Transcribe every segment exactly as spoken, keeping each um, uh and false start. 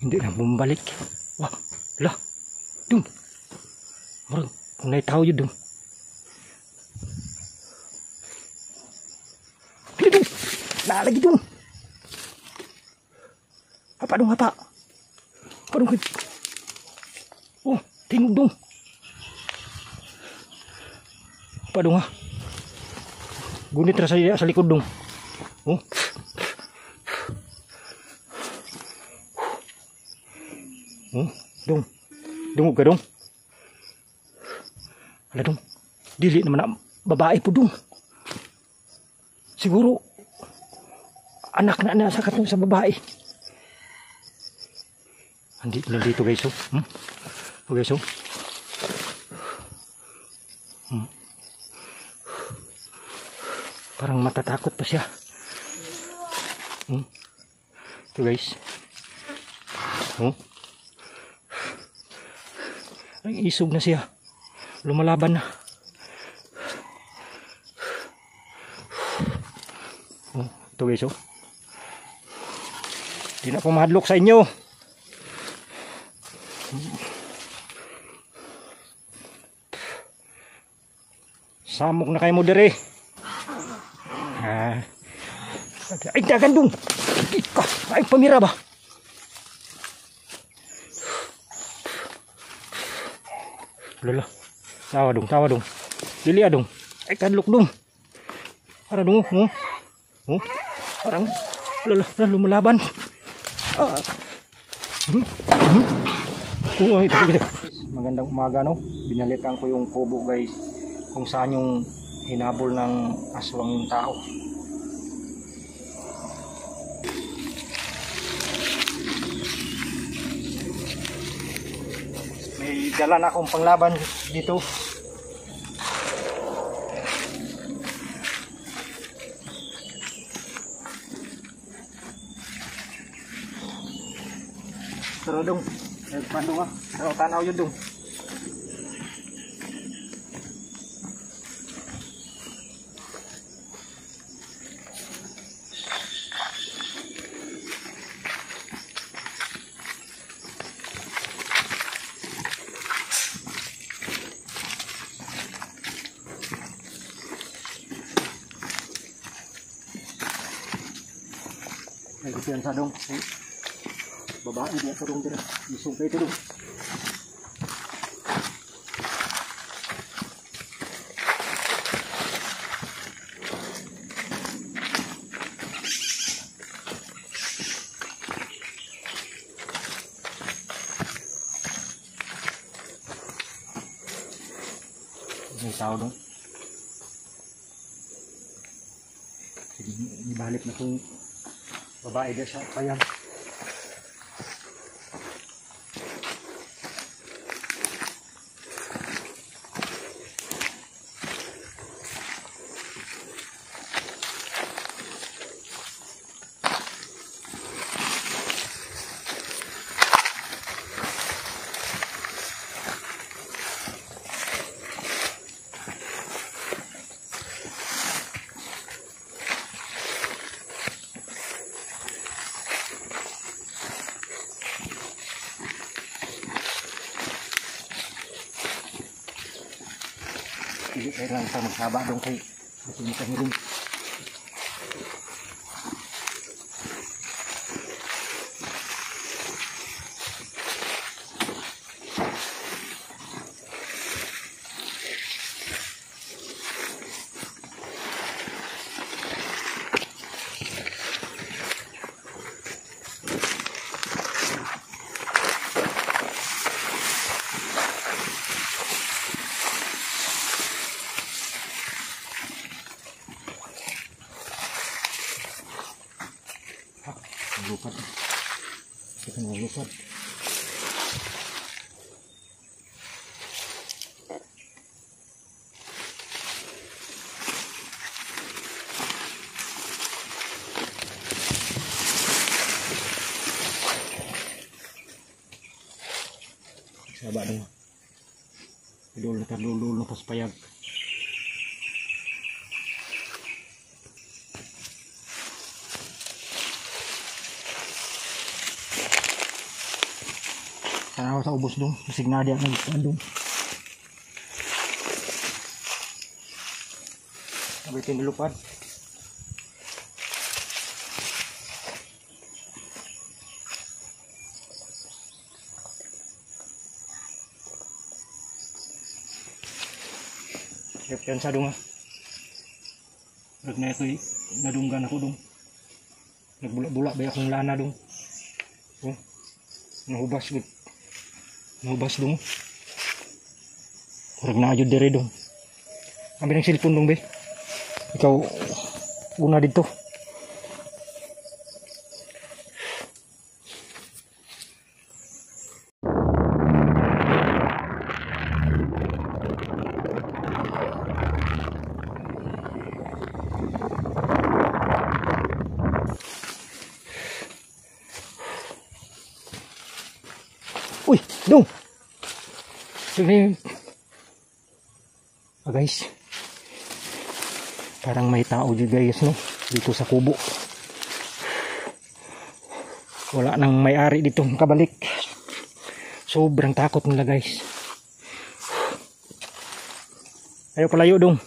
Hindi na bumalik. Wah, lah. Dung. Murag, kung naitaw yun, dung. Pili, dung. Nalagi, dung. Apa, dung, apa? Apa, dung. Oh, tingog, dung. Apa, dung, ha? Gunit na sa, sa likod, dung. Oh. Oh, dung. Dungog ka, dung. Ala, dung. Dili naman na babae po, dung. Siguro anak na nasa katong sa babae. Andito na dito, guys, oh. Hmm? Oh, guys, oh. Hmm. Parang matatakot pa siya. Hmm. Ito, guys. Oh. Ay, isog na siya. Lumalaban na. Oh, ito, guys, oh. Hindi na ako mahadlok sa inyo. Samok na kayo mo dere. Ah. Ay, dagan, dung. Ay, pamira ba? Lala. Tawa, dung, tawa, dung. Dili, adung. Ay, kadlok, dung. Para, dung, oh. Oh. Parang, lala, lumalaban. Ah. Hmm. Hmm. Oh, ito, ito. Magandang umaga, no? Binalikan ko yung kubo, guys. Kung saan yung hinabol ng aswang yung tao. May dala na akong panglaban dito. Pero dong, eh, paano nga? Pero tanaw yun, dong. Ay, ito yan sa dong. Eh, babae dia sa dong dira. Isong kayo ito dong. May tao dong. Sige, ibalik na kung babae dia sa payag. Hindi kaya lang sa magsaba dong kay hindi ka hiring. Lupat. Kita nggak lupat. Sabar dong. Dulu ntar dulu lepas payag. Tanaw sa ubos dong. Bisig na diya nagkuhan dong. Nabitin nilupad. Yan sa dong ha. Nag na ito'y nadunggan ako dong. Nagbulak-bulak ba akong lana dong. Oh, nahubas good. Nahubas dong. Kurag na ajud dire dong. Ambil ng cellphone dong be. Ikaw una dito. Uy, dong. Sini. Ah, guys. Parang may tao juga guys no dito sa kubo. Wala nang may-ari dito kabalik. Sobrang takot nila guys. Ayo palayo dong.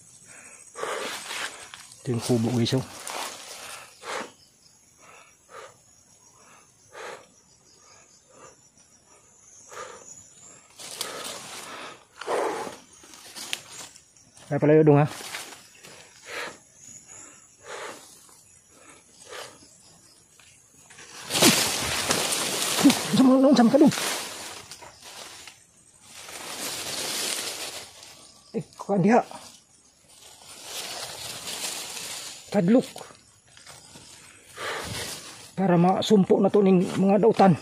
Ito yung kubo guys oh. Ayo palayo dong ha. Sama nung sama ka dong. Eh, kuha diha. Kadlok. Para masumpo na to ning mga dautan.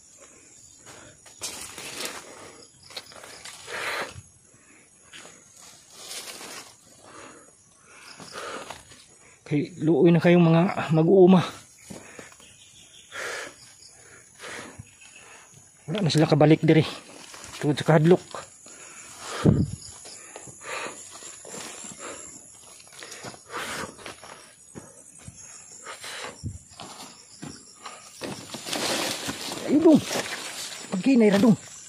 Kay luoy na kayong mga mag-uuma. Wala na sila kabalik diri. Tungod sa kadlok. Ayun dong. Pagkinay na dong.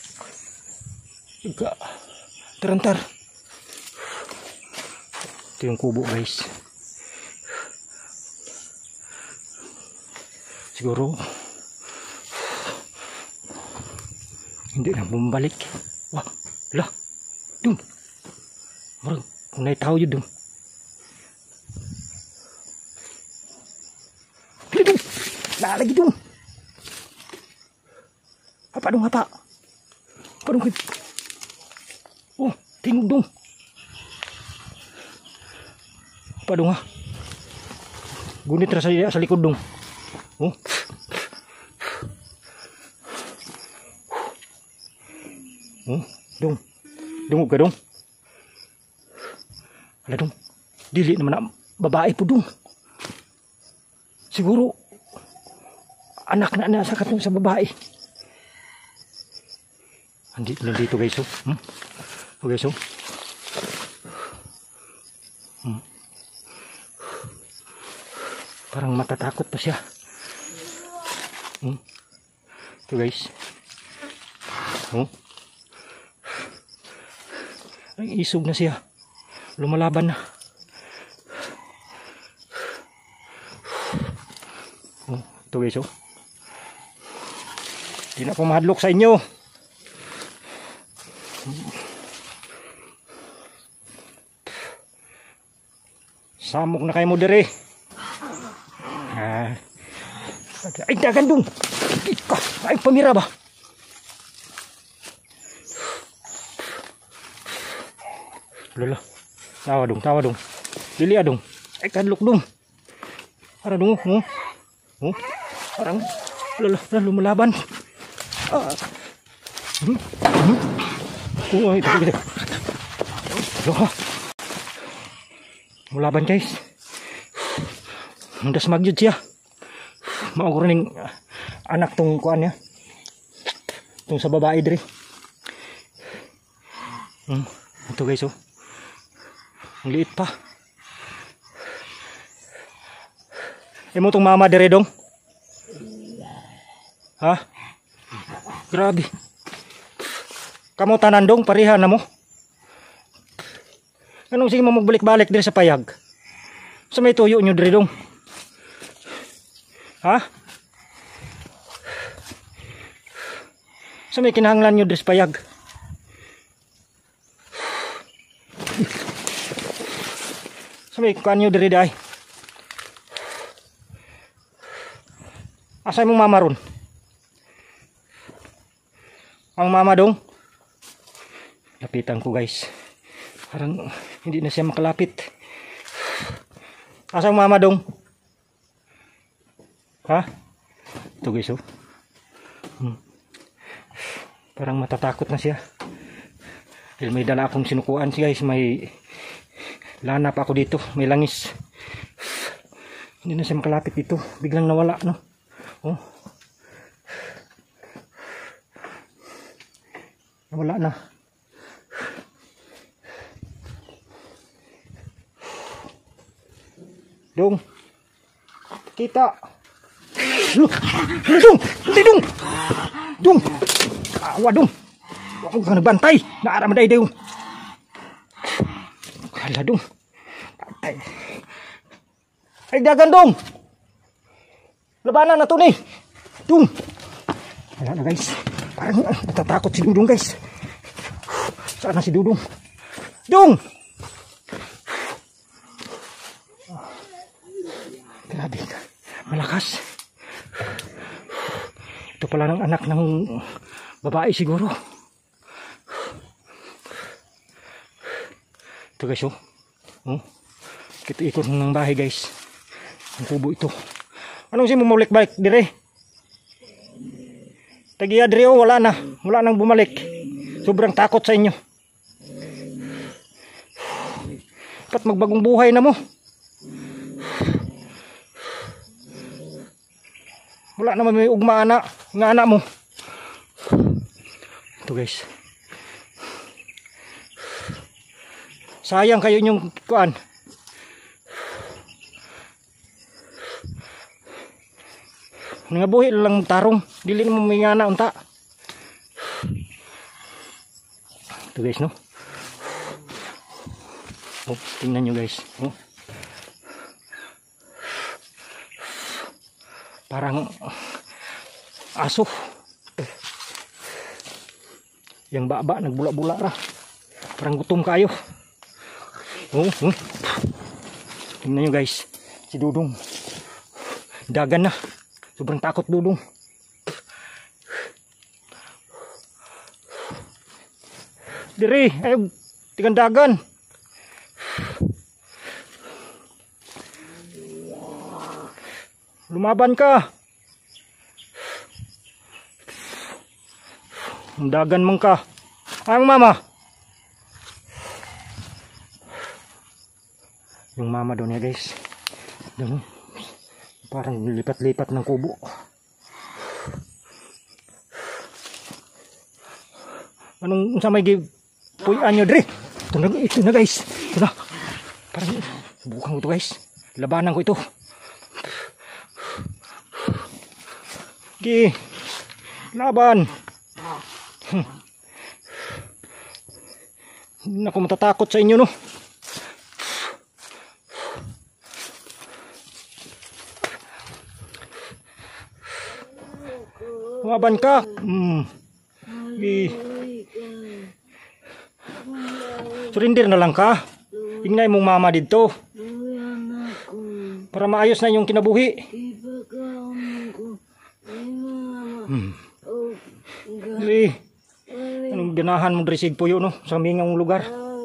Ika. Tarantar. Ito yung kubo guys. Siguro hindi na bumalik. Wah, lah, dum. Marang, kung naitaw yun dum. Pili dum, lalagi dum. Apa dum, apa? Apa dum? Oh, tingog dum. Apa dum ha? Gunit na sa, sa likod dum. Oh. Oh, dong. Dungog ka dong. Ala dong. Dili naman na babae po dong. Siguro anak na nasa katong sa babae. Andito nandito guys oh. Hmm? Oh guys oh. Hmm. Parang matatakot pa siya. Hmm. Ito guys. Oh. Ay, isog na siya. Lumalaban na. Oh, ito guys oh. Hindi na po mahadlok sa inyo. Samok na kayo mo dire. Ah. Ay, dagandong. Ay, pamira ba? Lala, tawa dong, tawa dong. Dili adong. Ay kadlok dong. Para dong, oh. Oh. Parang lala, lumalaban. Ah. Hmm. Hmm. Oh, ito ito. Loh. Mulaban guys. Mundas magyud siya. Mao ko ring anak tong kuan niya. Tong sa babae diri. Hmm. Ito guys oh. Ang liit pa. Imo tong mama dire dong. Ha? Grabe. Kamo tanan dong, parihan na mo. Anong sige mo magbalik-balik diri sa payag? Sa may tuyo nyo diri dong. Ha? Sa may kinahanglan nyo diri sa payag. Sa may kuan nyo diri day. Asay mong mama ron? Ang mama dong. Lapitan ko guys. Parang hindi na siya makalapit. Asang mama dong? Ha? Ito guys oh. Hmm. Parang matatakot na siya. Dahil may dala akong sinukuan siya guys. May lana pa ako dito. May langis. Hindi na siya makalapit dito. Biglang nawala no. Oh. Nawala na. Dong. Kita. Look. Dong. Hindi dong. Dong. Awa dong. Ako ka nagbantay. Naara maday dong. Kala dong. Ay. Ay dagan dong. Labanan na to ni. Dong. Wala na guys. Parang uh, natatakot si Dudong guys. Saan na si Dudong? Dong. Grabe ka. Malakas. Ito pala ng anak ng babae siguro. Ito guys oh. Oh. Kita ikot ng bahay guys. Ang kubo ito. Anong si bumalik-balik dire? Tagiya dire oh. Wala na. Wala nang bumalik. Sobrang takot sa inyo. Dapat magbagong buhay na mo. Wala naman may ugma anak, nga anak mo. Ito guys. Sayang kayo yung kuan. Nga buhi lang tarong, dili mo may nga anak unta. Ito guys no. Oh, tingnan nyo guys. Oh. Parang aso. Yang baba nagbula-bula ra. Parang gutom kayo. Oh, oh. Tingnan nyo guys. Si Dudong. Dagan na. Sobrang takot Dudong. Diri, ay tigan dagan. Lumaban ka. Dagan man ka. Ang mama. Yung mama doon ya guys. Doon. Parang lipat-lipat ng kubo. Anong sa may puyan nyo dre? Ito na, ito na guys. Ito na. Parang subukan ko ito guys. Labanan ko ito. Okay. Laban. Hmm. Hindi ako matatakot sa inyo no. Laban ka. Hmm. Okay. Surrender na lang ka. Ingnay mong mama dito. Para maayos na yung kinabuhi. Hmm. Dili. Anong ganahan mo dresig puyo no sa mingang lugar?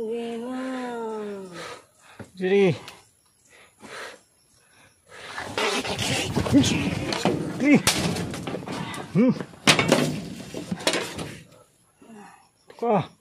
Dili. Dili. Hmm. Ka.